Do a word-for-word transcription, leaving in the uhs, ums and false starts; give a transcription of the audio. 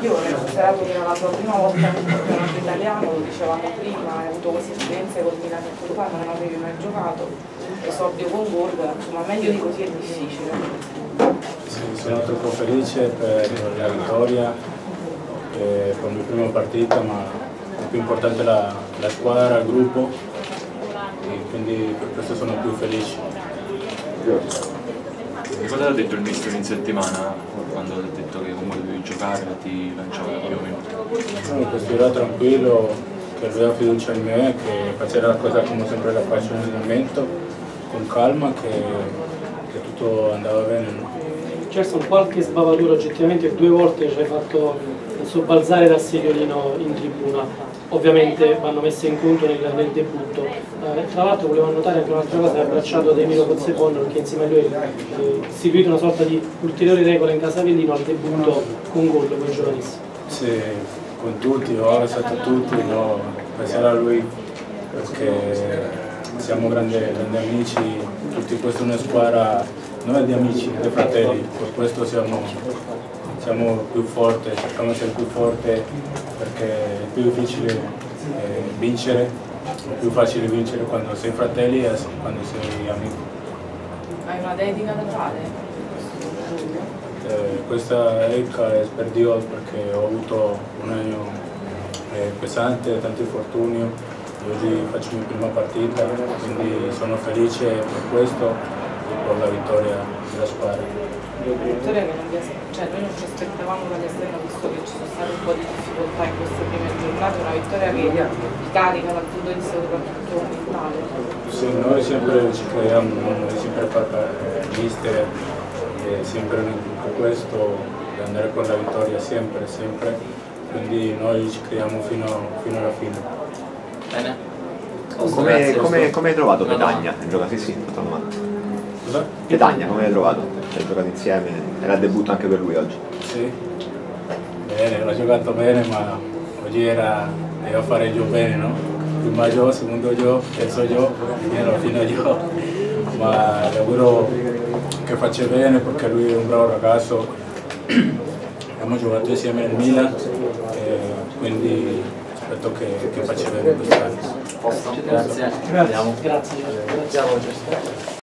migliore, considerato che era la tua prima volta nel campionato italiano, lo dicevamo prima, hai avuto queste esperienze col Milan e col Parma, non avevi mai giocato, esordio con gol, insomma meglio di così è difficile. Sì, sono troppo felice per la vittoria, eh, per la mia prima partita, ma è più importante la, la squadra, il gruppo, e quindi per questo sono più felice. Cosa ha detto il mister in settimana quando ha detto che comunque dovevi giocare e ti lanciava più o meno? No, questo era tranquillo, che aveva fiducia in me, che faceva la cosa come sempre la faccio nel momento, con calma, che, che tutto andava bene. No? Gerson, qualche sbavatura oggettivamente, due volte ci hai fatto sobbalzare dal sediolino in tribuna. Ovviamente vanno messe in conto nel, nel debutto. Eh, tra l'altro volevo annotare anche un'altra cosa, hai abbracciato Emilio Pozzebon, perché insieme a lui hai eh, istituito una sorta di ulteriore regola in Casa Avellino al debutto con gol con i giovanissimi. Sì, con tutti, ho abbracciato tutti, no, penserà a lui perché siamo grandi, grandi amici, tutti, questa è una squadra, non è di amici, di fratelli, per questo siamo, siamo più forti, cerchiamo di essere più forti perché è più difficile eh, vincere, è più facile vincere quando sei fratelli e quando sei amico. Hai una dedica da fare? Eh, questa dedica è per Dio perché ho avuto un anno eh, pesante, tanti infortuni, oggi faccio la mia prima partita, quindi sono felice per questo e per la vittoria della squadra. Una vittoria che non vi cioè, noi non ci aspettavamo dall'esterno, visto che ci sono state un po' di difficoltà in queste prime giornate, una vittoria che vi carica dal punto di vista soprattutto mentale. Sì, noi sempre ci crediamo, noi sempre mister, e sempre per questo di andare con la vittoria sempre, sempre, quindi noi ci crediamo fino, fino alla fine. Bene. Come, come, come hai trovato Petagna? Hai giocato? Sì, sì, fatto una domanda. Cosa? Petagna, come hai trovato? Hai giocato insieme? Era il debutto anche per lui oggi? Sì, bene, ho giocato bene, ma oggi era, devo fare io bene, no? Prima io, secondo io, terzo io, e alla fine io, ma lavoro che faccia bene perché lui è un bravo ragazzo, abbiamo giocato insieme nel Milan, e quindi aspetto che, che faccia bene quest'anno. Grazie. Grazie. Grazie. Grazie.